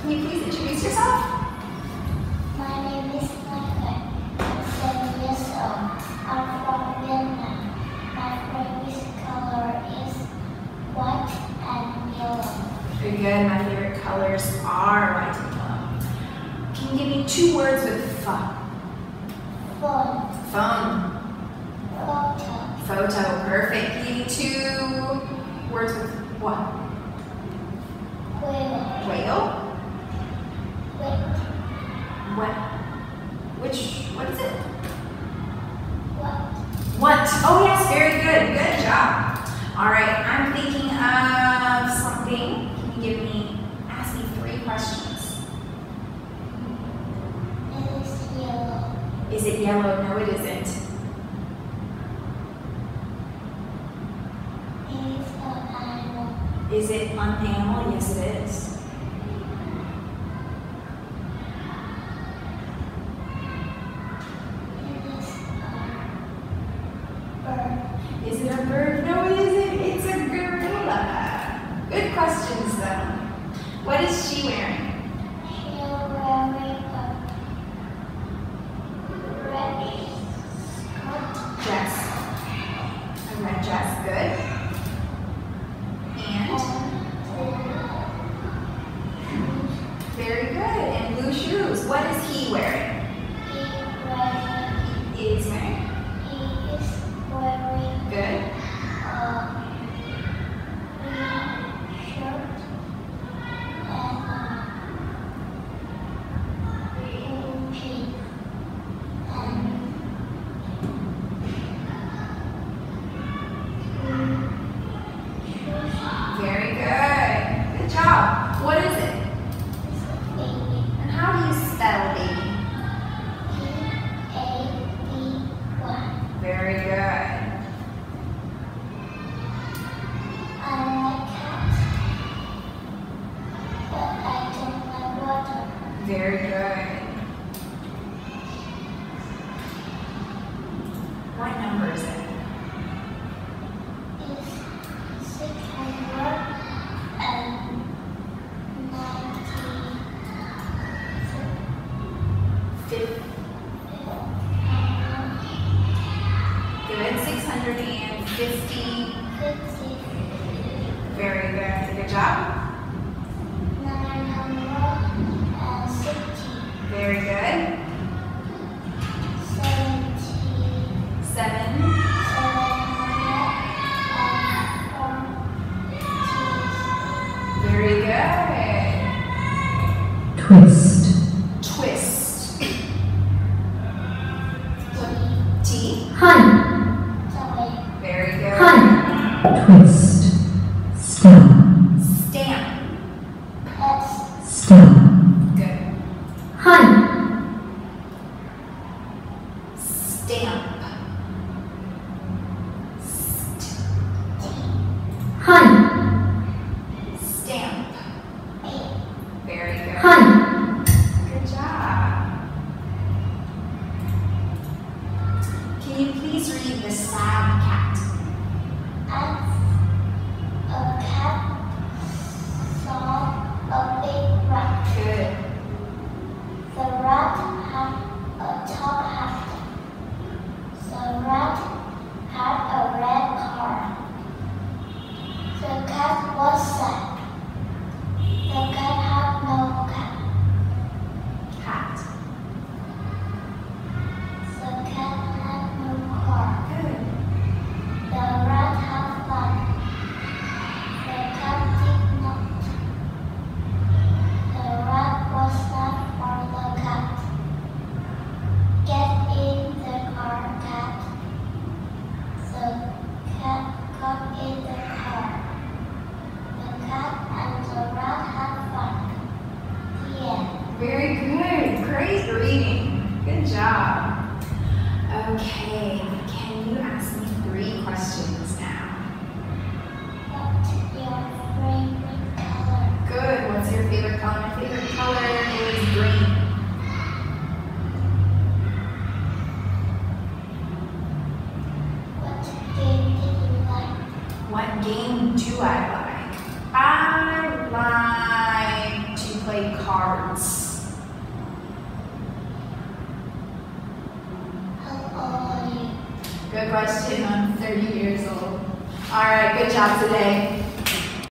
Can you please introduce yourself? My name is Nike. I'm 7 years old. I'm from Vietnam. My favorite color is white and yellow. Very good. My favorite colors are white and yellow. Can you give me 2 words with F? Phone. Phone. Photo. Photo. Perfect. Can you give me 2 words with what? Whale. Whale. Wait. What? What is it? What? What? Oh yes, very good. Good job. All right, I'm thinking of something. Can you ask me 3 questions? It is yellow. Is it yellow? No, it isn't. It is an animal. Is it an animal? Yes, it is. Is it a bird? No, it isn't. It's a gorilla. Good questions, though. What is she wearing? She's wearing a red skirt. Dress. A red dress. Good. And? Very good. And blue shoes. What is he wearing? He is wearing. Good. Very good. Good job. What is it? And how do you spell baby? P-A-B-Y. Very good. I like cats, but I don't like water. Very good. What number is it? It's 650. Very good. Good job. 960. Very good. 7. 740. Very good. Twist. Twist. T. Hun. Very good. Hun. Twist. Stamp. Stamp. Stamp. Good. Hun. Stamp. Hun. Stamp. Very good. Hun. Good job. Can you please read the sad cat? A cat saw a big rat. Good. The rat had a top hat. The rat had a red car. The cat was sad. The cat had no cat. Cat. The cat had no car. Good. The rat had fun. The cat did not. The rat was sad for the cat. Get in the car, cat. The cat got in the car. The cat and the rat had fun. The end. Very good. Great reading. Good job. Okay, can you ask me 3 questions now? What's your favorite color? Good. What's your favorite color? My favorite color is green. What game did you like? What game do I like? I like to play cards. cards? How old are you? Good question. I'm 30 years old. All right, good job today.